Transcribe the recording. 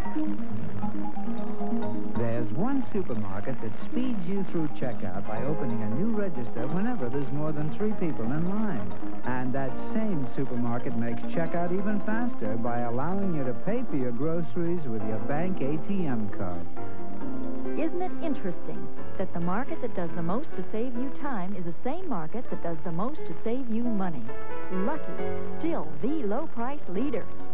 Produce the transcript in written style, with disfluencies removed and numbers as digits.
There's one supermarket that speeds you through checkout by opening a new register whenever there's more than 3 people in line. And that same supermarket makes checkout even faster by allowing you to pay for your groceries with your bank ATM card. Isn't it interesting that the market that does the most to save you time is the same market that does the most to save you money? Lucky, still the low-price leader.